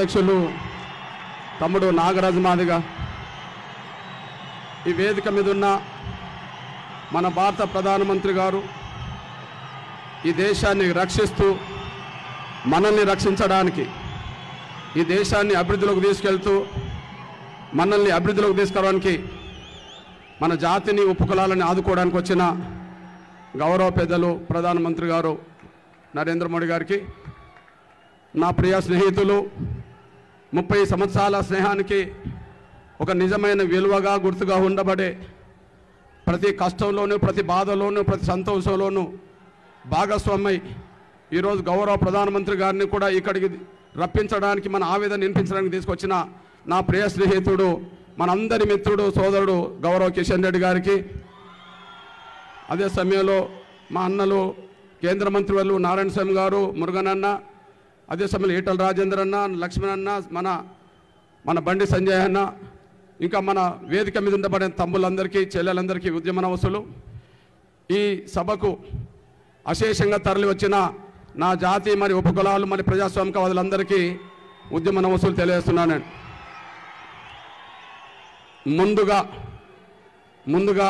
అధ్యక్షులు తమ్ముడు నాగరాజు మాదిగ, ఈ వేదిక మీద ఉన్న మన భారత ప్రధానమంత్రి గారు ఈ దేశాన్ని రక్షిస్తూ మనల్ని రక్షించడానికి, ఈ దేశాన్ని అభివృద్ధిలోకి తీసుకెళ్తూ మనల్ని అభివృద్ధిలోకి తీసుకురావడానికి, మన జాతిని ఉపకులాలని ఆదుకోవడానికి వచ్చిన గౌరవ పెద్దలు ప్రధానమంత్రి గారు నరేంద్ర మోడీ గారికి, నా ప్రియ స్నేహితులు 30 సంవత్సరాల స్నేహానికి ఒక నిజమైన విలువగా గుర్తుగా ఉండబడే, ప్రతి కష్టంలోనూ ప్రతి బాధలోనూ ప్రతి సంతోషంలోనూ భాగస్వామై ఈరోజు గౌరవ ప్రధానమంత్రి గారిని కూడా ఇక్కడికి రప్పించడానికి, మన ఆవేదన వినిపించడానికి తీసుకొచ్చిన నా ప్రియ స్నేహితుడు, మనందరి మిత్రుడు, సోదరుడు గౌరవ కిషన్ రెడ్డి గారికి, అదే సమయంలో మా అన్నలు కేంద్ర మంత్రి వాళ్ళు నారాయణ స్వామి గారు, మురుగన్ అన్న, అదే సమయంలో ఈటల రాజేందర్ అన్న, లక్ష్మణ్ అన్న, మన బండి సంజయ్ అన్న, ఇంకా మన వేదిక మీద ఉండబడిన తమ్ముళ్ళందరికీ, చెల్లెలందరికీ, ఉద్యమ నవసులు, ఈ సభకు అశేషంగా తరలి వచ్చిన నా జాతి మరి ఉపకులాలు మరి ప్రజాస్వామికవాదులందరికీ ఉద్యమ నవసులు తెలియజేస్తున్నాను. ముందుగా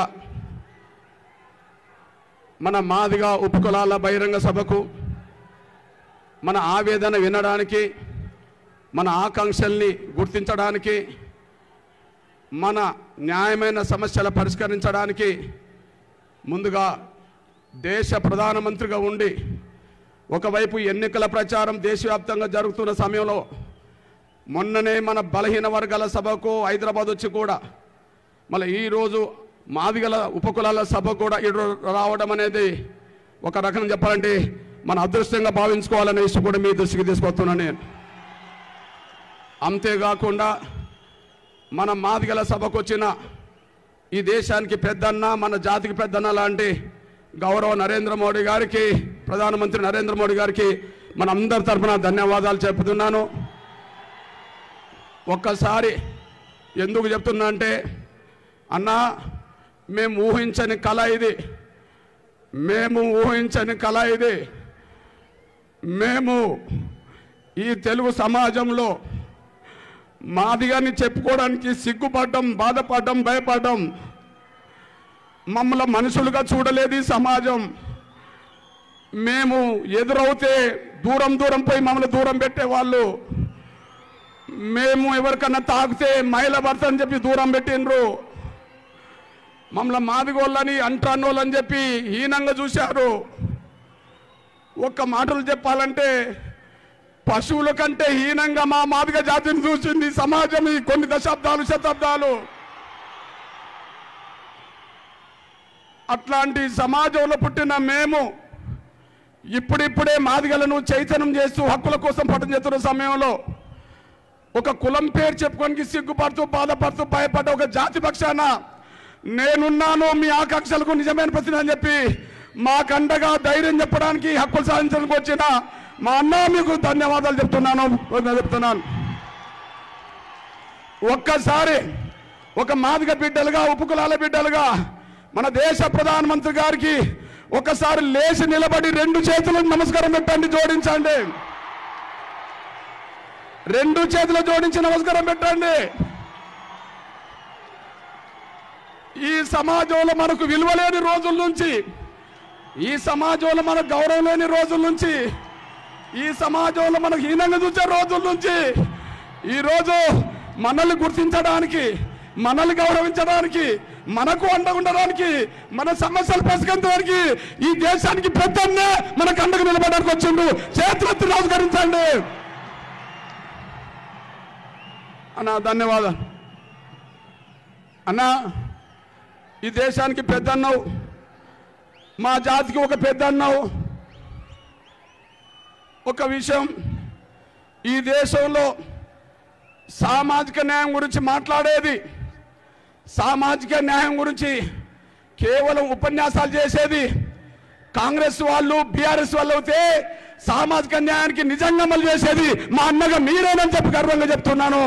మన మాదిగ ఉపకులాల బహిరంగ సభకు మన ఆవేదన వినడానికి, మన ఆకాంక్షల్ని గుర్తించడానికి, మన న్యాయమైన సమస్యల పరిష్కరించడానికి ముందుగా దేశ ప్రధానమంత్రిగా ఉండి ఒకవైపు ఎన్నికల ప్రచారం దేశవ్యాప్తంగా జరుగుతున్న సమయంలో మొన్ననే మన బలహీన వర్గాల సభకు హైదరాబాద్ వచ్చి కూడా మళ్ళీ ఈరోజు మాదిగల ఉపకులాల సభ కూడా ఇటు రావడం అనేది ఒక రకం చెప్పాలంటే మన అదృష్టంగా భావించుకోవాలనే విషయం కూడా మీ దృష్టికి తీసుకొస్తున్నాను నేను. అంతేకాకుండా మన మాదిగల సభకు వచ్చిన ఈ దేశానికి పెద్దన్న, మన జాతికి పెద్దన్న లాంటి గౌరవ నరేంద్ర మోడీ గారికి, ప్రధానమంత్రి నరేంద్ర మోడీ గారికి మన అందరి తరఫున ధన్యవాదాలు చెప్తున్నాను. ఒక్కసారి ఎందుకు చెప్తున్నా అంటే, అన్నా మేము ఊహించని కళ ఇది, మేము ఈ తెలుగు సమాజంలో మాదిగాన్ని చెప్పుకోవడానికి సిగ్గుపడ్డం, బాధపడ్డం, భయపడ్డం. మమ్మల్ని మనుషులుగా చూడలేదు ఈ సమాజం. మేము ఎదురవుతే దూరం పోయి మమ్మల్ని దూరం పెట్టేవాళ్ళు. మేము ఎవరికన్నా తాకితే మహిళ భర్త అని చెప్పి దూరం పెట్టిండ్రు. మమ్మల్ని మాదిగోళ్ళని అంటానోళ్ళని చెప్పి హీనంగా చూశారు. ఒక్క మాటలు చెప్పాలంటే పశువుల కంటే హీనంగా మా మాదిగ జాతిని చూసింది సమాజం ఈ కొన్ని దశాబ్దాలు, శతాబ్దాలు. అట్లాంటి సమాజంలో పుట్టిన మేము ఇప్పుడిప్పుడే మాదిగలను చైతన్యం చేస్తూ హక్కుల కోసం పట్టం చేస్తున్న సమయంలో ఒక కులం పేరు చెప్పుకోనికి సిగ్గుపడుతూ, బాధపడుతూ, భయపడ్డ ఒక జాతి పక్షాన నేనున్నాను, మీ ఆకాంక్షలకు నిజమైన ప్రతిని అని చెప్పి మాకండగా ధైర్యం చెప్పడానికి, హక్కులు సాధించడానికి వచ్చిన మా అన్న మీకు ధన్యవాదాలు చెప్తున్నాను. ఒక్కసారి ఒక మాదిగ బిడ్డలుగా, ఉపకులాల బిడ్డలుగా మన దేశ ప్రధానమంత్రి గారికి ఒకసారి లేచి నిలబడి 2 చేతులకు నమస్కారం పెట్టండి, జోడించండి. 2 చేతులు జోడించి నమస్కారం పెట్టండి. ఈ సమాజంలో మనకు విలువ లేని రోజుల నుంచి, ఈ సమాజంలో మనకు గౌరవం లేని రోజుల నుంచి, ఈ సమాజంలో మనకు హీనంగా చూసే రోజుల నుంచి ఈరోజు మనల్ని గుర్తించడానికి, మనల్ని గౌరవించడానికి, మనకు అండగా ఉండడానికి, మన సమస్యలు పరిష్కరించడానికి ఈ దేశానికి పెద్దన్నే మనకు అండగా నిలబడడానికి వచ్చిండు. చేతులెత్తి నమస్కరించండి అన్నా. ధన్యవాదాలు అన్నా. ఈ దేశానికి పెద్దన్నావు, మా జాతికి ఒక పెద్దన్నావు. ఒక విషయం, ఈ దేశంలో సామాజిక న్యాయం గురించి మాట్లాడేది, సామాజిక న్యాయం గురించి కేవలం ఉపన్యాసాలు చేసేది కాంగ్రెస్ వాళ్ళు, బీఆర్ఎస్ వాళ్ళు అయితే సామాజిక న్యాయానికి నిజంగా అమలు చేసేది మా అన్నగా మీరేనని చెప్పి గర్వంగా చెప్తున్నాను.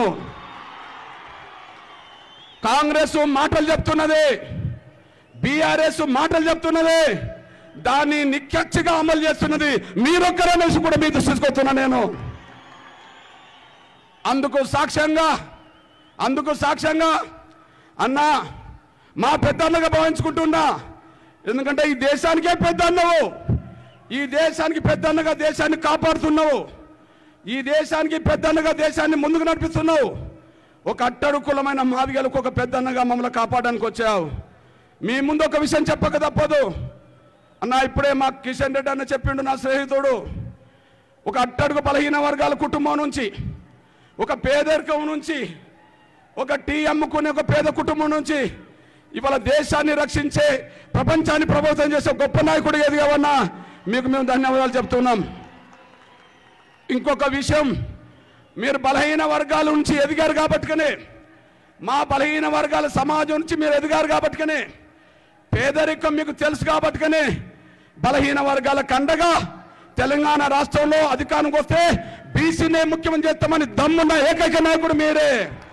కాంగ్రెస్ మాటలు చెప్తున్నదే, బీఆర్ఎస్ మాటలు చెప్తున్నదే, దాన్ని నిక్కచ్చిగా అమలు చేస్తున్నది మీరొక్కరనేసి కూడా మీ దృష్టికి వస్తున్నా నేను. అందుకు సాక్ష్యంగా అన్నా మా పెద్దన్నగా భావించుకుంటున్నా. ఎందుకంటే ఈ దేశానికే పెద్దన్నవు, ఈ దేశానికి పెద్దన్నగా దేశాన్ని కాపాడుతున్నావు, ఈ దేశానికి పెద్దన్నగా దేశాన్ని ముందుకు నడిపిస్తున్నావు. ఒక అట్టడు కులమైన మాదిగలకు ఒక పెద్దన్నగా మమ్మల్ని కాపాడడానికి వచ్చావు. మీ ముందు ఒక విషయం చెప్పక తప్పదు అన్న. ఇప్పుడే మా కిషన్ రెడ్డి అన్న చెప్పిండు, నా స్నేహితుడు. ఒక అట్టడుగు బలహీన వర్గాల కుటుంబం నుంచి, ఒక పేదరికం నుంచి, ఒక టీ అమ్ముకునే ఒక పేద కుటుంబం నుంచి ఇవాళ దేశాన్ని రక్షించే, ప్రపంచాన్ని ప్రభావితం చేసే గొప్ప నాయకుడు ఎదిగావన్నా, మీకు మేము ధన్యవాదాలు చెప్తున్నాం. ఇంకొక విషయం, మీరు బలహీన వర్గాల నుంచి ఎదిగారు కాబట్టినే, మా బలహీన వర్గాల సమాజం నుంచి మీరు ఎదిగారు కాబట్టినే, పేదరికం మీకు తెలుసు కాబట్టినే బలహీన వర్గాల కండగా తెలంగాణ రాష్ట్రంలో అధికారానికి వస్తే బీసీనే ముఖ్యమంత్రి చేస్తామని దమ్మున్న ఏకైక నాయకుడు మీరే.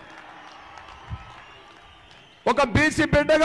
ఒక బీసీ బిడ్డగా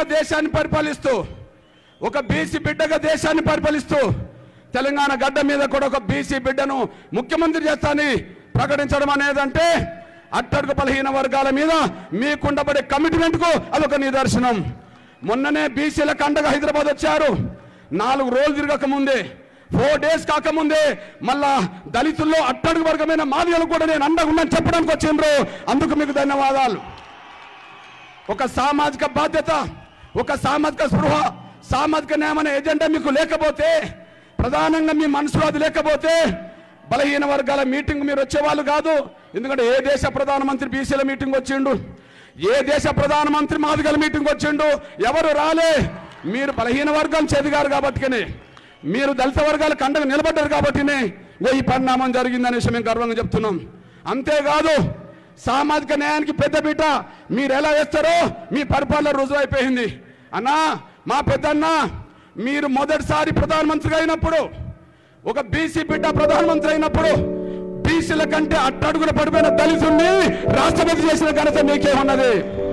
దేశాన్ని పరిపాలిస్తూ తెలంగాణ గడ్డ మీద కూడా ఒక బీసీ బిడ్డను ముఖ్యమంత్రి చేస్తానని ప్రకటించడం అనేదంటే అట్టడుగు బలహీన వర్గాల మీద మీకుండబడే కమిట్మెంట్కు అదొక నిదర్శనం. మొన్ననే బీసీల కండగా హైదరాబాద్ వచ్చారు. 4 రోజులు తిరగక ముందే, 4 days కాకముందే మళ్ళా దళితుల్లో అట్టడుగు వర్గమైన మాదిగలు కూడా నేను అండగా ఉన్నాను చెప్పడానికి వచ్చిండ్రు. అందుకు మీకు ధన్యవాదాలు. ఒక సామాజిక బాధ్యత, ఒక సామాజిక స్పృహ, సామాజిక న్యాయం అనే ఎజెండా మీకు లేకపోతే, ప్రధానంగా మీ మనసులో అది లేకపోతే బలహీన వర్గాల మీటింగ్ మీరు వచ్చేవాళ్ళు కాదు. ఎందుకంటే ఏ దేశ ప్రధానమంత్రి బీసీల మీటింగ్ వచ్చిండు, ఏ దేశ ప్రధానమంత్రి మాదిగల మీటింగ్ వచ్చిండు? ఎవరు రాలే. మీరు బలహీన వర్గాలు చెదిగారు కాబట్టినే, మీరు దళిత వర్గాలకు అండగా నిలబడ్డారు కాబట్టినే ఈ పరిణామం జరిగిందనే విషయం మేము గర్వంగా చెప్తున్నాం. అంతేకాదు, సామాజిక న్యాయానికి పెద్దపీట మీరు ఎలా వేస్తారో మీ పరిపాలన రుజువు అయిపోయింది. అన్నా, మా పెద్దన్న, మీరు మొదటిసారి ప్రధానమంత్రిగా అయినప్పుడు, ఒక బీసీ బిడ్డ ప్రధానమంత్రి అయినప్పుడు బీసీల కంటే అట్టడుగున పడిపోయిన దళితుల్ని రాష్ట్రపతి చేసిన ఘనత మీకేమన్నది?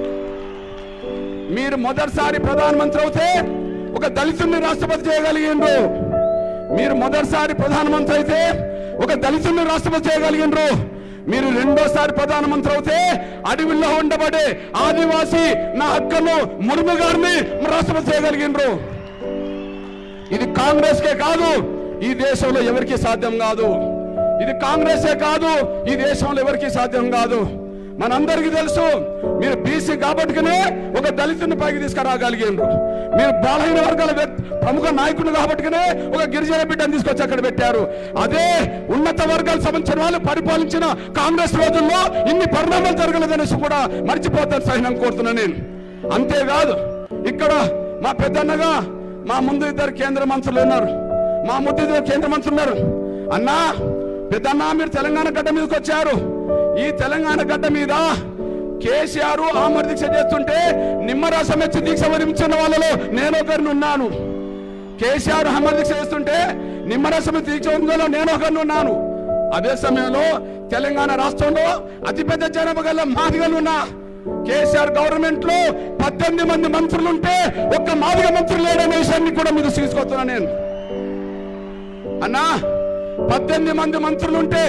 మీరు మొదటిసారి ప్రధానమంత్రి అవుతే ఒక దళితుల్ని రాష్ట్రపతి చేయగలిగిండ్రు. మీరు మొదటిసారి ప్రధానమంత్రి అయితే ఒక దళితుల్ని రాష్ట్రపతి చేయగలిగిండ్రు. మీరు రెండోసారి ప్రధానమంత్రి అవుతే అడవిలో ఉండబడే ఆదివాసీ నా అక్కను ముర్ము గారిని రాష్ట్రపతి చేయగలిగిండ్రు. ఇది కాంగ్రెస్కే కాదు, ఈ దేశంలో ఎవరికి సాధ్యం కాదు. ఇది కాంగ్రెసే కాదు, ఈ దేశంలో ఎవరికి సాధ్యం కాదు. మనందరికీ తెలుసు, మీరు బీసీ కాబట్టినే ఒక దళితుని పైకి తీసుకురాగలిగిండ్రు. మీరు బలహీన వర్గాల ప్రముఖ నాయకుడు కాబట్టినే ఒక గిరిజన బిడ్డను తీసుకొచ్చి అక్కడ పెట్టారు. అదే ఉన్నత వర్గాలకు సంబంధించిన వాళ్ళు పరిపాలించిన కాంగ్రెస్ రోజుల్లో ఇన్ని పరిణామాలు జరగలేదనేసి కూడా మర్చిపోతారు సహనం కోరుతున్నాను నేను. అంతేకాదు, ఇక్కడ మా పెద్దన్నగా మా ముందు 2 కేంద్ర మంత్రులు ఉన్నారు, మా ముందు 2 కేంద్ర మంత్రులు ఉన్నారు. అన్నా, పెద్దన్నా, మీరు తెలంగాణ గడ్డ మీదకి వచ్చారు. ఈ తెలంగాణ గడ్డ మీద కేసీఆర్ ఆమర దీక్ష చేస్తుంటే నిమ్మరసం వచ్చి దీక్ష వరించిన వాళ్ళలో నేను ఒకరిని ఉన్నాను. కేసీఆర్ ఆమర దీక్ష చేస్తుంటే నిమ్మరసం దీక్ష వరించలో నేను ఒకరిని ఉన్నాను. అదే సమయంలో తెలంగాణ రాష్ట్రంలో అతిపెద్ద జనాభా గల మాదిగలు ఉన్నా. కేసీఆర్ గవర్నమెంట్ లో 18 మంది మంత్రులుంటే ఒక్క మాదిగ మంత్రులు లేడనే విషయాన్ని కూడా మీరు తీసుకొస్తున్నా నేను. అన్నా, 18 మంది మంత్రులుంటే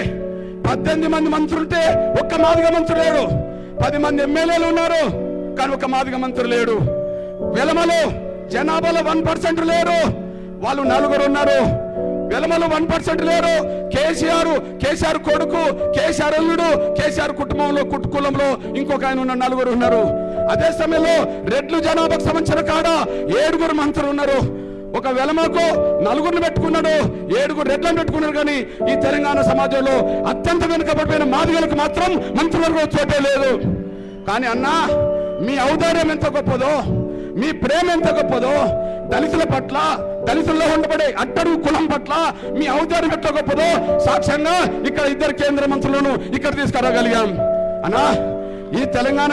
ఒక్క మాదిగ మంత్రులు లేడు. 10 మంది ఎమ్మెల్యేలు ఉన్నారు, కానీ ఒక మాదిగ మంత్రులు లేడు. వెలమలో జనాభాలో 1% లేరు, వాళ్ళు 4 ఉన్నారు. వెలమలో 1% లేరు. కేసీఆర్ కొడుకు, కేసీఆర్ అల్లుడు, కేసీఆర్ కుటుంబంలో కులంలో ఇంకొక ఆయన ఉన్న 4 ఉన్నారు. అదే సమయంలో రెడ్లు జనాభాకు సంబంధించిన కాడ 7 మంత్రులు ఉన్నారు. ఒక వెలమకు 4 పెట్టుకున్నాడు, 7 రెడ్లను పెట్టుకున్నారు. కానీ ఈ తెలంగాణ సమాజంలో అత్యంత వెనుకబడిపోయిన మాదిగలకు మాత్రం మంత్రివర్గం చోటే లేదు. కానీ అన్నా, మీ ఔదార్యం ఎంత గొప్పదో, మీ ప్రేమ ఎంత గొప్పదో, దళితుల పట్ల, దళితుల్లో ఉండబడే అట్టడుగు కులం పట్ల మీ ఔదార్యం ఎంత గొప్పదో సాక్ష్యంగా ఇక్కడ 2 కేంద్ర మంత్రులను ఇక్కడ తీసుకురాగలిగాం. అన్నా, ఈ తెలంగాణ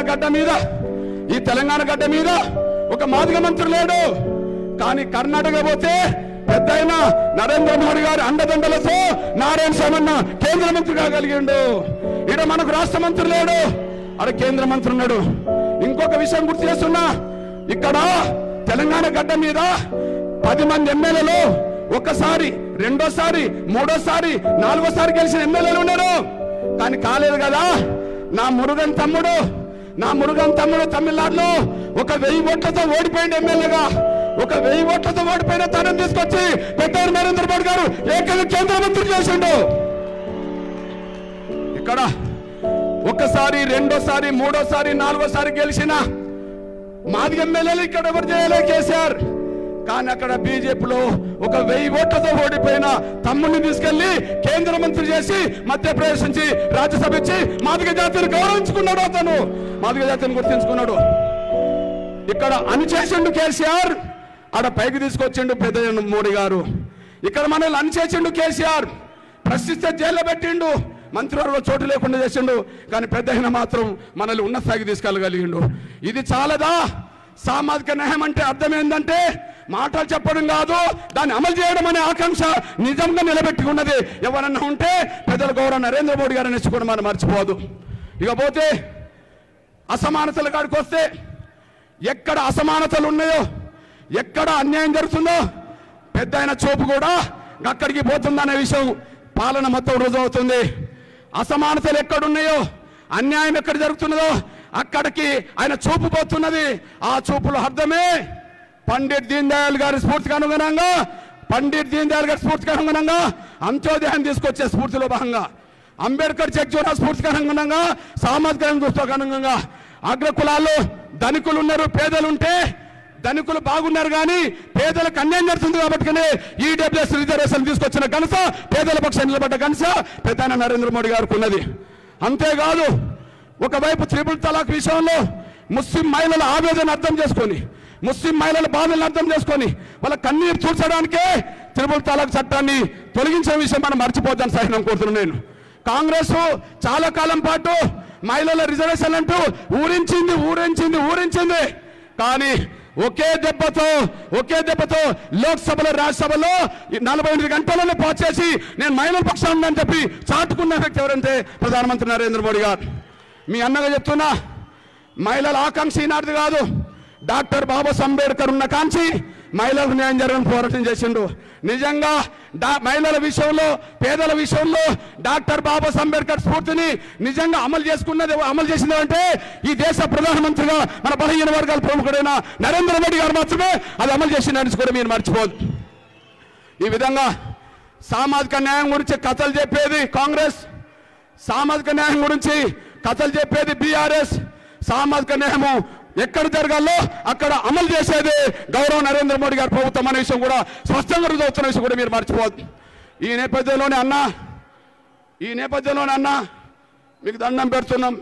గడ్డ మీద ఒక మాదిగ మంత్రి లేడు. కానీ కర్ణాటక పోతే పెద్ద అయిన నరేంద్ర మోడీ గారి అండదండలతో నారాయణ స్వామి కేంద్ర మంత్రి కాగలిగిండు. ఇక్కడ మనకు రాష్ట్ర మంత్రి లేడు, అక్కడ కేంద్ర మంత్రి ఉన్నాడు. ఇంకొక విషయం గుర్తు చేస్తున్నా, ఇక్కడ తెలంగాణ గడ్డ మీద 10 మంది ఎమ్మెల్యేలు ఒకసారి, రెండోసారి, మూడోసారి, 4వసారి గెలిచిన ఎమ్మెల్యేలు ఉన్నారు. కానీ కాలేదు కదా. నా మురుగన్ తమ్ముడు తమిళనాడులో 1000 ఓట్లతో ఓడిపోయింది ఎమ్మెల్యేగా. 1000 ఓట్లతో ఓడిపోయిన తనని తీసుకొచ్చి పెద్ద నరేంద్ర మోడీ గారు ఏకంగా కేంద్ర మంత్రి చేసిండు. ఇక్కడ ఒకసారి, రెండోసారి, మూడోసారి, నాలుగోసారి గెలిచిన మాది ఎమ్మెల్యేలు ఇక్కడ ఎవరు చేయలే కేసీఆర్. కానీ అక్కడ బీజేపీలో 1000 ఓట్లతో ఓడిపోయిన తమ్ముడిని తీసుకెళ్లి కేంద్ర మంత్రి చేసి మధ్యప్రదేశ్ నుంచి రాజ్యసభ ఇచ్చి మాదిగ జాతిని గౌరవించుకున్నాడు. అతను మాదిగ జాతిని గుర్తించుకున్నాడు. ఇక్కడ అణిచేసిండు కేసీఆర్, ఆడ పైకి తీసుకొచ్చిండు పెద్ద మోడీ గారు. ఇక్కడ మనల్ని అణిచేసిండు కేసీఆర్, ప్రశ్నిస్తే జైల్లో పెట్టిండు, మంత్రివర్గ చోటు లేకుండా చేసిండు. కానీ పెద్ద మాత్రం మనల్ని ఉన్న స్థాయికి తీసుకెళ్ళగలిగిండు. ఇది చాలదా? సామాజిక న్యాయం అంటే అర్థం ఏంటంటే మాటలు చెప్పడం కాదు, దాన్ని అమలు చేయడం అనే ఆకాంక్ష నిజంగా నిలబెట్టుకున్నది ఎవరన్నా ఉంటే పెద్దల గౌరవ నరేంద్ర మోడీ గారు నేర్చుకోవడం మనం మర్చిపోదు. ఇకపోతే అసమానతల కాడికి వస్తే, ఎక్కడ అసమానతలు ఉన్నాయో, ఎక్కడ అన్యాయం జరుగుతుందో పెద్ద ఆయన చూపు కూడా అక్కడికి పోతుందనే విషయం పాలన మొత్తం రుజువు అవుతుంది. అసమానతలు ఎక్కడున్నాయో, అన్యాయం ఎక్కడ జరుగుతున్నదో అక్కడికి ఆయన చూపు పోతున్నది. ఆ చూపుల అర్థమే పండిట్ దీన్ దయాళ్ గారి స్ఫూర్తికి అనుగుణంగా అంత్యోదయాన్ని తీసుకొచ్చే స్ఫూర్తిలో భాగంగా, అంబేద్కర్ జగ్జీవన స్ఫూర్తికి అనుగుణంగా, సామాజిక దృష్టికి అనుగుణంగా అగ్రకులాల్లో ధనికులు ఉన్నారు, పేదలుంటే ధనికులు బాగున్నారు కానీ పేదలకు అన్యాయం జరుగుతుంది కాబట్టి ఈడబ్ల్యూఎస్ రిజర్వేషన్ తీసుకొచ్చిన ఘనత, పేదల పక్షాన్ని నిలబడ్డ ఘనత ప్రధాని నరేంద్ర మోడీ గారికి ఉన్నది. అంతేకాదు, ఒకవైపు త్రిపుల్ తలాక్ విషయంలో ముస్లిం మహిళల ఆవేదన అర్థం చేసుకొని, ముస్లిం మహిళల బాధలను అర్థం చేసుకొని వాళ్ళ కన్నీరు చూర్చడానికే త్రిపుల్ తలాక్ చట్టాన్ని తొలగించే విషయం మనం మర్చిపోద్దని సహనం కోరుతున్నాను నేను. కాంగ్రెస్ చాలా కాలం పాటు మహిళల రిజర్వేషన్ అంటూ ఊరించింది. కానీ ఒకే దెబ్బతో లోక్సభలో, రాజ్యసభలో 48 గంటల్లోనే పాస్ చేసి నేను మహిళల పక్షాన ఉందని చెప్పి చాటుకున్న వ్యక్తి ఎవరంటే ప్రధానమంత్రి నరేంద్ర మోడీ గారు. మీ అన్నగా చెప్తున్నా, మహిళల ఆకాంక్ష ఈనాటిది కాదు. డాక్టర్ బాబాసాహెబ్ అంబేద్కర్ ఉన్న కాంక్షి మహిళలకు న్యాయం జరగని పోరాటం చేసిండు. నిజంగా మహిళల విషయంలో, పేదల విషయంలో డాక్టర్ బాబాసాహెబ్ అంబేద్కర్ స్ఫూర్తిని నిజంగా అమలు చేసింది అంటే ఈ దేశ ప్రధానమంత్రిగా మన బలహీన వర్గాల ప్రముఖుడైన నరేంద్ర మోడీ గారు మాత్రమే అది అమలు చేసిందని కూడా మీరు మర్చిపోదు. ఈ విధంగా సామాజిక న్యాయం గురించి కథలు చెప్పేది కాంగ్రెస్, సామాజిక న్యాయం గురించి కథలు చెప్పేది బీఆర్ఎస్, సామాజిక న్యాయము ఎక్కడ జరగాలో అక్కడ అమలు చేసేది గౌరవ నరేంద్ర మోడీ గారి ప్రభుత్వం అనే విషయం కూడా స్పష్టంగా రుజువుతున్న విషయం కూడా మీరు మర్చిపోవద్దు. ఈ నేపథ్యంలోనే అన్న మీకు దండం పెడుతున్నాం.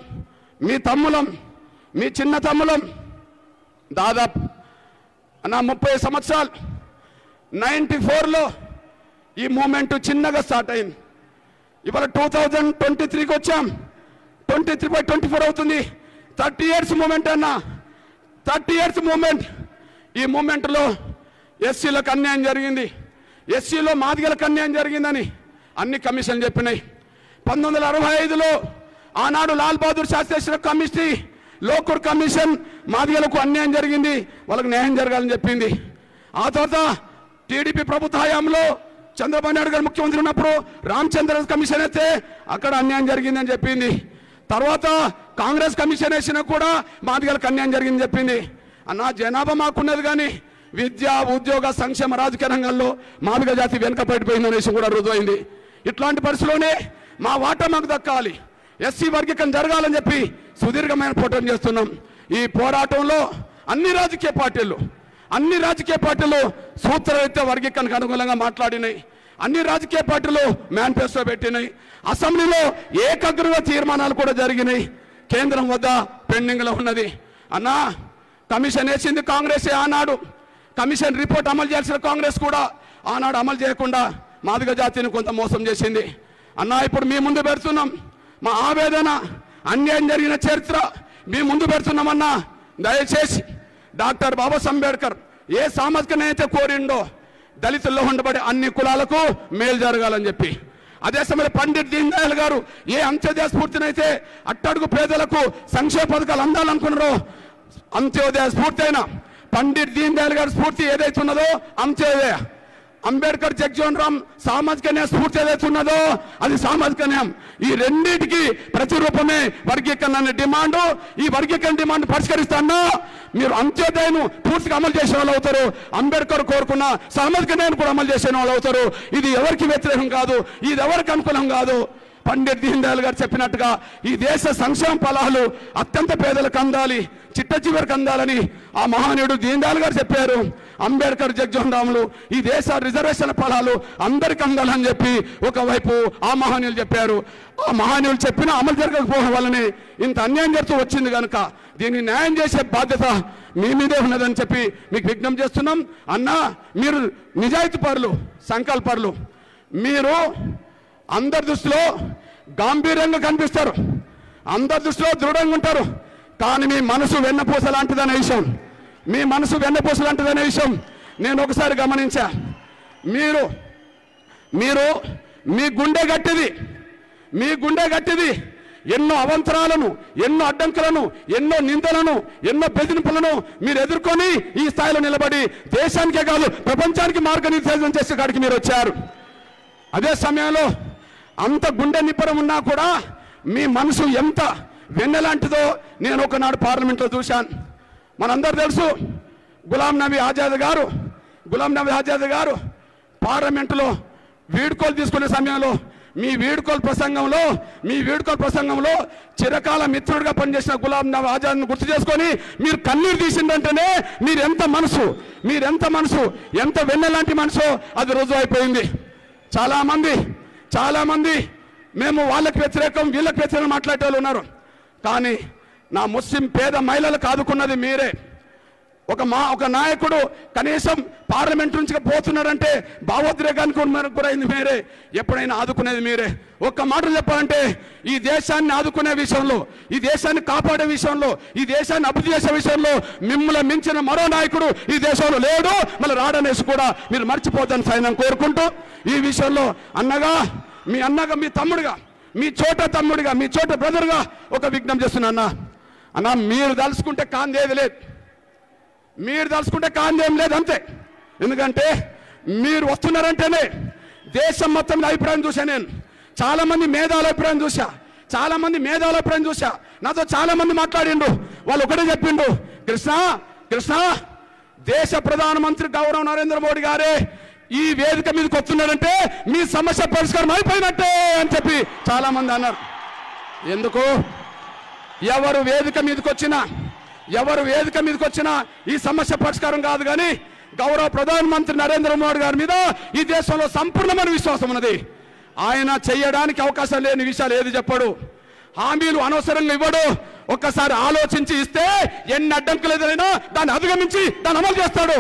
మీ చిన్న తమ్ములం దాదాపు అన్న 30 సంవత్సరాలు 94లో ఈ మూమెంట్ చిన్నగా స్టార్ట్ అయింది. ఇవాళ 2023కి వచ్చాం. 23/24 అవుతుంది. 30 years మూమెంట్ అన్న, 30 years మూమెంట్. ఈ మూమెంట్లో ఎస్సీలకు అన్యాయం జరిగింది, ఎస్సీలో మాదిగలకు అన్యాయం జరిగిందని అన్ని కమిషన్లు చెప్పినాయి. 1965లో ఆనాడు లాల్ బహదూర్ శాస్త్రి చేసిన కమిటీ, లోకూర్ కమిషన్ మాదిగలకు అన్యాయం జరిగింది, వాళ్ళకు న్యాయం జరగాలని చెప్పింది. ఆ తర్వాత టీడీపీ ప్రభుత్వ హయాంలో చంద్రబాబు నాయుడు గారు ముఖ్యమంత్రి ఉన్నప్పుడు రామచంద్ర కమిషన్ అయితే అక్కడ అన్యాయం జరిగిందని చెప్పింది. తర్వాత కాంగ్రెస్ కమిషన్ వేసినా కూడా మాదిగలకు అన్యాయం జరిగిందని చెప్పింది. అన్న జనాభా మాకున్నది కానీ విద్య, ఉద్యోగ, సంక్షేమ, రాజకీయ రంగంలో మాదిగ జాతి వెనుకబడిపోయిందనే విషయం కూడా రుజువైంది. ఇట్లాంటి పరిస్థితుల్లోనే మా వాటా మాకు దక్కాలి, ఎస్సీ వర్గీకరణ జరగాలని చెప్పి సుదీర్ఘమైన పోరాటం చేస్తున్నాం. ఈ పోరాటంలో అన్ని రాజకీయ పార్టీలు సూత్రరీత్యా వర్గీకరణకు అనుగుణంగా మాట్లాడినాయి. అన్ని రాజకీయ పార్టీలు మేనిఫెస్టో పెట్టినాయి. అసెంబ్లీలో ఏకగ్రీవ తీర్మానాలు కూడా జరిగినాయి. కేంద్రం వద్ద పెండింగ్లో ఉన్నది. అన్నా కమిషన్ వేసింది కాంగ్రెసే ఆనాడు. కమిషన్ రిపోర్ట్ అమలు చేయాల్సిన కాంగ్రెస్ కూడా ఆనాడు అమలు చేయకుండా మాదిగ జాతిని కొంత మోసం చేసింది. అన్నా ఇప్పుడు మీ ముందు పెడుతున్నాం. మా ఆవేదన, అన్యాయం జరిగిన చరిత్ర మీ ముందు పెడుతున్నామన్నా. దయచేసి డాక్టర్ బాబాసాహెబ్ అంబేద్కర్ ఏ సామాజిక న్యాయత కోరిండో దళితుల్లో ఉండబడే అన్ని కులాలకు మేలు జరగాలని చెప్పి, అదే సమయంలో పండిట్ దీన్ దయాళ్ గారు ఏ అంత్యోదయ స్ఫూర్తినైతే అట్టడుగు పేదలకు సంక్షేమ పథకాలు అందాలనుకున్నారో, అంత్యోదయ స్ఫూర్తి అయిన పండిట్ దీన్ దయాళ్ గారి స్ఫూర్తి ఏదైతే ఉన్నదో అంత్యోదయ, అంబేద్కర్ జగ్జీవన్ రామ్ సామాజిక న్యాయ స్ఫూర్తి ఏదైతే ఉన్నదో అది సామాజిక న్యాయం. ఈ రెండింటికి ప్రతిరూపమే వర్గీకరణ అనే డిమాండ్. ఈ వర్గీకరణ డిమాండ్ పరిష్కరిస్తాను మీరు అంత్యోదయను పూర్తిగా అమలు చేసే వాళ్ళు అవుతారు. అంబేద్కర్ కోరుకున్న సామాజిక న్యాయాన్ని కూడా అమలు చేసే వాళ్ళు అవుతారు. ఇది ఎవరికి వ్యతిరేకం కాదు, ఇది ఎవరికి అనుకూలం కాదు. పండిట్ దీన్ దయాళ్ గారు చెప్పినట్టుగా ఈ దేశ సంక్షేమ ఫలాలు అత్యంత పేదలకు అందాలి, చిట్ట చివరికి అందాలని ఆ మహానీయుడు దీన్ దయాళ్ గారు చెప్పారు. అంబేద్కర్ జగ్జీవన్ రాములు ఈ దేశ రిజర్వేషన్ ఫలాలు అందరికి అందాలని చెప్పి ఒకవైపు ఆ మహానీయులు చెప్పారు. ఆ మహానీయులు చెప్పినా అమలు జరగకపోవడం వల్లనే ఇంత అన్యాయం జరుగుతూ వచ్చింది కనుక దీన్ని న్యాయం చేసే బాధ్యత మీ మీదే ఉన్నదని చెప్పి మీకు విజ్ఞప్తి చేస్తున్నాం. అన్నా, మీరు నిజాయితీ పరులు, సంకల్పరులు, మీరు అందరి దృష్టిలో గాంభీర్యంగా కనిపిస్తారు, అందరి దృష్టిలో దృఢంగా ఉంటారు. కానీ మీ మనసు వెన్నపూస లాంటిదనే విషయం, మీ మనసు వెన్నపూస లాంటిదనే విషయం నేను ఒకసారి గమనించా. మీరు మీరు మీ గుండె గట్టిది, మీ గుండె గట్టిది. ఎన్నో అవంతరాలను, ఎన్నో అడ్డంకులను, ఎన్నో నిందలను, ఎన్నో బెదిరింపులను మీరు ఎదుర్కొని ఈ స్థాయిలో నిలబడి దేశానికే కాదు ప్రపంచానికి మార్గనిర్దేశం చేసే కాడికి మీరు వచ్చారు. అదే సమయంలో అంత గుండె నిబ్బరం ఉన్నా కూడా మీ మనసు ఎంత వెన్నెలాంటిదో నేను ఒకనాడు పార్లమెంట్లో చూశాను. మనందరూ తెలుసు, గులాం నబీ ఆజాద్ గారు పార్లమెంటులో వీడ్కోలు తీసుకునే సమయంలో మీ వీడ్కోలు ప్రసంగంలో చిరకాల మిత్రుడిగా పనిచేసిన గులాం నబీ ఆజాద్ను గుర్తు చేసుకొని మీరు కన్నీరు తీసిందంటేనే మీరెంత మనసు ఎంత వెన్నెలాంటి మనసో అది రుజువు అయిపోయింది. చాలామంది మేము వాళ్ళకి వ్యతిరేకం వీళ్ళకి వ్యతిరేకం మాట్లాడే వాళ్ళు ఉన్నారు. కానీ నా ముస్లిం పేద మహిళలకు ఆదుకున్నది మీరే. ఒక నాయకుడు కనీసం పార్లమెంట్ నుంచి పోతున్నాడంటే భావోద్రేకానికి గురైంది మీరే, ఎప్పుడైనా ఆదుకునేది మీరే. ఒక్క మాట చెప్పాలంటే ఈ దేశాన్ని ఆదుకునే విషయంలో, ఈ దేశాన్ని కాపాడే విషయంలో, ఈ దేశాన్ని అభివృద్ధి చేసే విషయంలో మిమ్మల్ని మించిన మరో నాయకుడు ఈ దేశంలో లేడు, మళ్ళీ రాడనేసి కూడా మీరు మర్చిపోతాను సైన్యం కోరుకుంటూ ఈ విషయంలో మీ అన్నగా మీ తమ్ముడిగా, మీ చోట తమ్ముడిగా, మీ చోట బ్రదర్గా ఒక విజ్ఞప్తి చేస్తున్నా. అన్న మీరు తలుచుకుంటే కాందేది లేదు, మీరు తలుచుకుంటే కాందేం లేదు అంతే. ఎందుకంటే మీరు వస్తున్నారంటేనే దేశం మొత్తం అభిప్రాయం చూసా. నేను చాలా మంది మేధావుల అభిప్రాయం చూసా. నాతో చాలా మంది మాట్లాడిండు. వాళ్ళు ఒకటే చెప్పిండు, కృష్ణ దేశ ప్రధానమంత్రి గౌరవ నరేంద్ర మోడీ గారే ఈ వేదిక మీదకి వస్తున్నాడంటే మీ సమస్య పరిష్కారం అయిపోయినట్టే అని చెప్పి చాలా మంది అన్నారు. ఎందుకు? ఎవరు వేదిక మీదకి వచ్చినా ఈ సమస్య పరిష్కారం కాదు. కానీ గౌరవ ప్రధానమంత్రి నరేంద్ర మోడీ గారి మీద ఈ దేశంలో సంపూర్ణమైన విశ్వాసం ఉన్నది. ఆయన చేయడానికి అవకాశం లేని విషయాలు ఏది చెప్పడు, హామీలు అనవసరంగా ఇవ్వడు. ఒక్కసారి ఆలోచించి ఇస్తే ఎన్ని అడ్డంకులు ఎదురైనా దాన్ని అధిగమించి దాన్ని అమలు చేస్తాడు.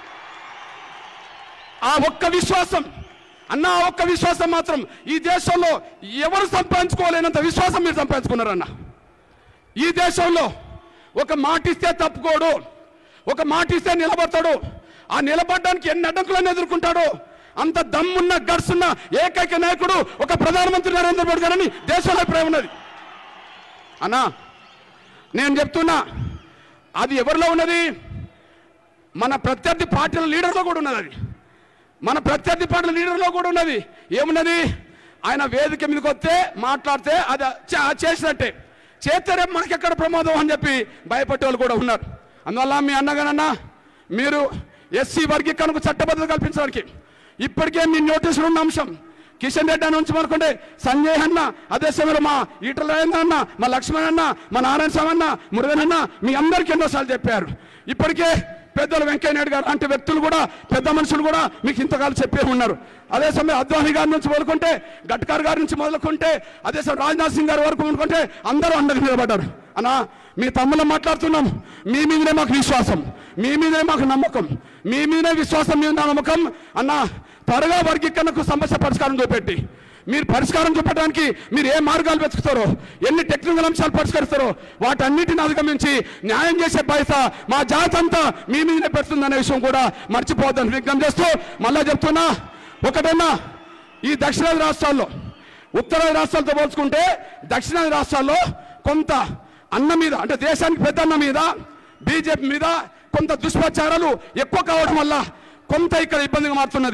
ఆ ఒక్క విశ్వాసం మాత్రం ఈ దేశంలో ఎవరు సంపాదించుకోలేనంత విశ్వాసం మీరు సంపాదించుకున్నారన్న. ఈ దేశంలో ఒక మాట ఇస్తే తప్పుకోడు, ఒక మాట ఇస్తే నిలబడతాడు. ఆ నిలబడడానికి ఎన్ని అడ్డంకులను ఎదుర్కొంటాడు. అంత దమ్మున్న గడుసున్న ఏకైక నాయకుడు ఒక ప్రధానమంత్రి నరేంద్ర మోడీ గారని దేశంలో అభిప్రాయం ఉన్నది. అన్నా నేను చెప్తున్నా, అది ఎవరిలో ఉన్నది? మన ప్రత్యర్థి పార్టీల లీడర్లో కూడా ఉన్నది. ఏమున్నది? ఆయన వేదిక మీదకి వస్తే మాట్లాడితే అది చేసినట్టే, చేస్తే రేపు మనకెక్కడ ప్రమాదం అని చెప్పి భయపడే వాళ్ళు కూడా ఉన్నారు. అందువల్ల మీ అన్నగానన్నా మీరు ఎస్సీ వర్గీకరణకు చట్టబద్ధత కల్పించడానికి ఇప్పటికే మీ నోటీసులు ఉన్న అంశం. కిషన్ రెడ్డి అని ఉంచి మనకుంటే సంజయ్ అన్న, అదే సమయంలో మా ఈటల రాజేంద్ర అన్న, మా లక్ష్మణ్ అన్న, మా నారాయణ స్వామి అన్న, మురుగన్ అన్న మీ అందరికీ ఎన్నోసార్లు చెప్పారు. ఇప్పటికే పెద్దలు వెంకయ్య నాయుడు గారు లాంటి వ్యక్తులు కూడా, పెద్ద మనుషులు కూడా మీకు ఇంతకాలం చెప్పే ఉన్నారు. అదే సమయం అద్వానీ గారి నుంచి మొదలుకుంటే, గడ్కర్ గారి నుంచి మొదలుకుంటే, అదే సమయం రాజ్నాథ్ సింగ్ గారి వరకు అనుకుంటే అందరూ అండగా నిలబడ్డారు. అన్నా మీ తమ్ముళ్ళం మాట్లాడుతున్నాం, మీ మీదనే మాకు విశ్వాసం, మీ మీదనే మాకు నమ్మకం, మీ మీదనే విశ్వాసం, మీద నమ్మకం. అన్నా త్వరగా వర్గీకరణకు సమస్య పరిష్కారం చూపెట్టి, మీరు పరిష్కారం చూపడానికి మీరు ఏ మార్గాలు వెతుకుతారో, ఎన్ని టెక్నికల్ అంశాలు పరిష్కరిస్తారో వాటన్నిటిని అధిగమించి న్యాయం చేసే బాధ్యత మా జాతి అంతా మీ మీదనే పెడుతుందనే విషయం కూడా మర్చిపోవద్దని విజ్ఞప్తి చేస్తూ మళ్ళా చెప్తున్నా, ఒకటన్నా ఈ దక్షిణాది రాష్ట్రాల్లో ఉత్తరాది రాష్ట్రాలతో పోల్చుకుంటే దక్షిణాది రాష్ట్రాల్లో కొంత అన్న మీద, అంటే దేశానికి పెద్ద అన్న మీద, బీజేపీ మీద కొంత దుష్ప్రచారాలు ఎక్కువ కావడం వల్ల కొంత ఇక్కడ ఇబ్బందిగా మారుతున్నది.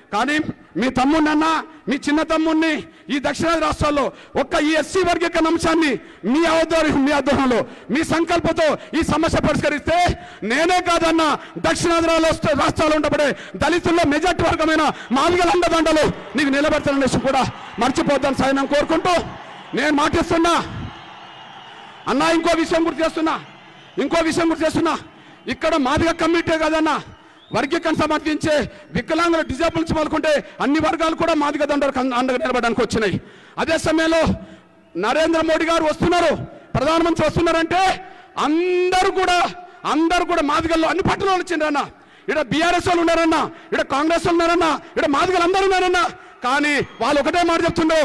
కానీ మీ తమ్ముడినన్నా మీ చిన్న తమ్ముడిని ఈ దక్షిణాది రాష్ట్రాల్లో ఒక్క ఈ ఎస్సీ వర్గీకరణ అంశాన్ని మీ ఆధ్వర్యంలో మీ సంకల్పంతో ఈ సమస్య పరిష్కరిస్తే నేనే కాదన్నా దక్షిణాది రాష్ట్రాల్లో ఉండబడే దళితుల్లో మెజార్టీ వర్గమైన మాదిగల అండదండలు నీకు నిలబెడతాననే విషయం కూడా మర్చిపోతాను సాయం కోరుకుంటూ నేను మాటిస్తున్నా అన్నా. ఇంకో విషయం గుర్తు చేస్తున్నా ఇక్కడ మాదిగ కమిటీ కదన్నా వర్గీకరణ సమర్థించే వికలాంగుల డిజేబుల్స్ మొదలుకుంటే అన్ని వర్గాలు కూడా మాదిగ దండలకు అండగా నిలబడడానికి వచ్చినాయి. అదే సమయంలో నరేంద్ర మోడీ గారు వస్తున్నారు, ప్రధానమంత్రి వస్తున్నారంటే అందరూ కూడా మాదిగల్లో అన్ని పార్టీలు వచ్చిండ్రన్న. ఇక్కడ బీఆర్ఎస్ వాళ్ళు ఉన్నారన్నా, ఇక్కడ కాంగ్రెస్ వాళ్ళు ఉన్నారన్నా, ఇక్కడ మాదిగలు అందరూ ఉన్నారన్నా. కానీ వాళ్ళు ఒకటే మాట చెప్తుండో,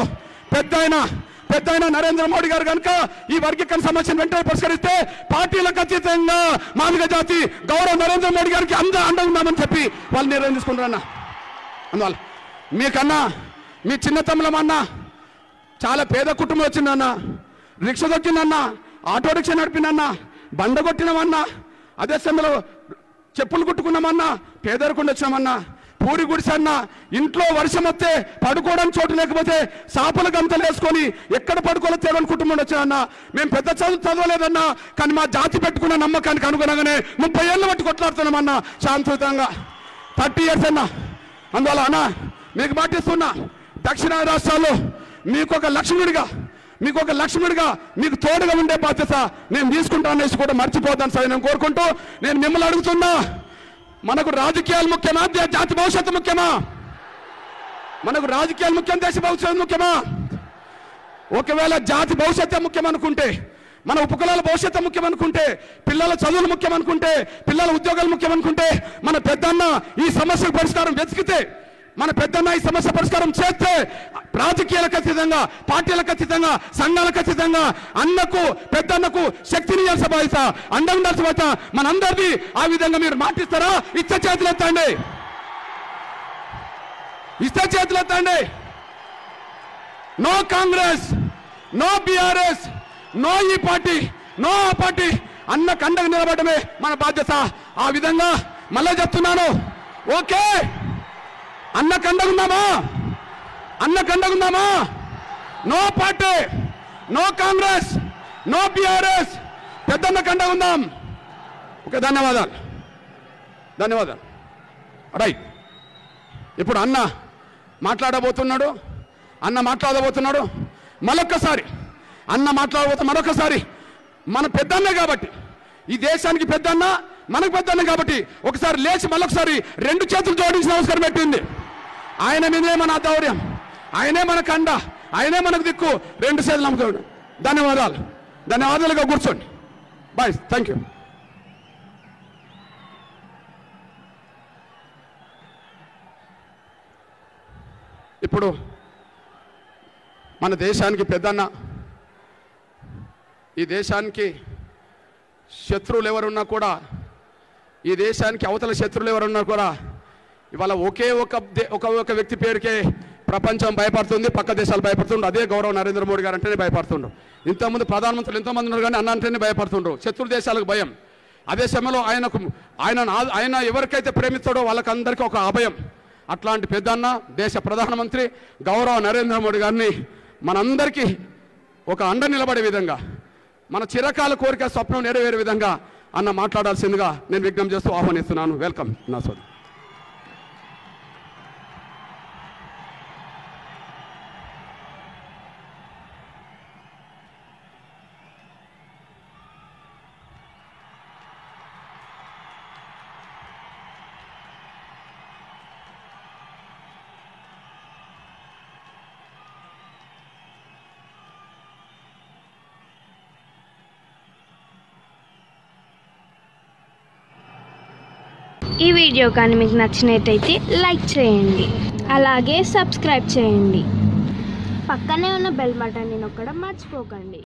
పెద్ద నరేంద్ర మోడీ గారు కనుక ఈ వర్గీకరణ సమస్యను వెంటనే పరిష్కరిస్తే పార్టీలకు అతీతంగా మాదిగ జాతి గౌరవ నరేంద్ర మోడీ గారికి అండగా ఉన్నామని చెప్పి వాళ్ళు నిర్ణయం తీసుకుంటారన్న. అందువల్ల మీకన్నా మీ చిన్న తమ్ములమన్నా చాలా పేద కుటుంబం వచ్చిందన్నా, రిక్షా దొక్కిందన్నా, ఆటో రిక్షా నడిపినన్నా, బండ కొట్టినామన్నా, అదే సమయంలో చెప్పులు కుట్టుకున్నామన్నా, పేదరికుండా వచ్చినామన్నా, పూరి గుడిసన్నా, ఇంట్లో వర్షం వస్తే పడుకోవడానికి చోటు లేకపోతే సాపల గంతలు వేసుకొని ఎక్కడ పడుకోవాలో తెలియని కుటుంబం వచ్చానన్నా. మేము పెద్ద చదవలేదన్నా, కానీ మా జాతి పెట్టుకున్న నమ్మకానికి అనుగుణంగానే 30 ఏళ్ళు బట్టి కొట్లాడుతున్నామన్నా శాంతియుతంగా 30 years అన్నా. అందువల్ల అన్నా మీకు మాటిస్తున్నా, దక్షిణాది రాష్ట్రాల్లో మీకు ఒక లక్ష్మణుడిగా మీకు తోడుగా ఉండే బాధ్యత నేను తీసుకుంటాననేసి కూడా మర్చిపోతాను సార్ నేను కోరుకుంటూ నేను మిమ్మల్ని అడుగుతున్నా, మనకు రాజకీయాలు ముఖ్యమా, జాతి భవిష్యత్తు ముఖ్యమా? మనకు రాజకీయాలు ముఖ్యం, దేశ భవిష్యత్తు ముఖ్యమా? ఒకవేళ జాతి భవిష్యత్తు ముఖ్యమనుకుంటే, మన ఉపకులాల భవిష్యత్తు ముఖ్యమనుకుంటే, పిల్లల చదువులు ముఖ్యమనుకుంటే, పిల్లల ఉద్యోగాలు ముఖ్యమనుకుంటే, మన పెద్దన్న ఈ సమస్యకు పరిష్కారం వెతికితే, మన పెద్దన్న ఈ సమస్య పరిష్కారం చేస్తే రాజకీయాలకు అతీతంగా, పార్టీలకు అతీతంగా, సంఘాలకు అతీతంగా అన్నకు పెద్దన్నకు శక్తిని ఇవ్వాల్సిన బాధ్యత, అండ ఉండాల్సిన బాధ్యత మనందరిది. ఆ విధంగా మీరు మాటిస్తారా? ఇచ్చే చేతులు ఎత్తండి. No Congress, no BRS, no ఈ పార్టీ, నో ఆ పార్టీ. అన్నకు అండగా నిలబడమే మన బాధ్యత. ఆ విధంగా మళ్ళా చెప్తున్నాను, ఓకే అన్నకండగుందామా? No party, no Congress, no BRS, పెద్దన్నకండగుందాం. ఓకే, ధన్యవాదాలు. రైట్. ఇప్పుడు అన్న మాట్లాడబోతున్నాడు. మరొకసారి మన పెద్దన్న కాబట్టి, ఈ దేశానికి పెద్దన్న, మనకు పెద్దన్న కాబట్టి ఒకసారి లేచి మళ్ళొకసారి 2 చేతులు జోడించి నమస్కారం పెట్టింది. ఆయన మీదే మన ఆధ్వర్యం, ఆయనే మనకు అండ, ఆయనే మనకు దిక్కు. 2 చేతులు నమ్ముతాడు. ధన్యవాదాలుగా కూర్చోండి. Bye, thank you. ఇప్పుడు మన దేశానికి పెద్దన్న, ఈ దేశానికి శత్రువులు ఎవరున్నా కూడా, ఈ దేశానికి అవతల శత్రువులు ఎవరున్నా కూడా ఇవాళ ఒకే ఒక వ్యక్తి పేరుకే ప్రపంచం భయపడుతుంది, పక్క దేశాలు భయపడుతుండ్రు. అదే గౌరవ నరేంద్ర మోడీ గారు అంటేనే భయపడుతుండ్రు. ఇంతకుముందు ప్రధానమంత్రులు ఎంతోమంది ఉన్నారు కానీ అన్న అంటేనే భయపడుతుండ్రు. శత్రు దేశాలకు భయం. అదే సమయంలో ఆయన ఎవరికైతే ప్రేమిస్తాడో వాళ్ళకందరికీ ఒక అభయం. అట్లాంటి పెద్దన్న, దేశ ప్రధానమంత్రి గౌరవ నరేంద్ర మోడీ గారిని మనందరికీ ఒక అండ నిలబడే విధంగా, మన చిరకాల కోరిక స్వప్నం నెరవేరే విధంగా అన్న మాట్లాడాల్సిందిగా నేను విజ్ఞప్తి చేస్తూ ఆహ్వానిస్తున్నాను. వెల్కమ్ నా సోదరు. ఈ వీడియో కానీ మీకు నచ్చినట్టయితే లైక్ చేయండి, అలాగే సబ్స్క్రైబ్ చేయండి. పక్కనే ఉన్న బెల్ బటన్ని నొక్కడం మర్చిపోకండి.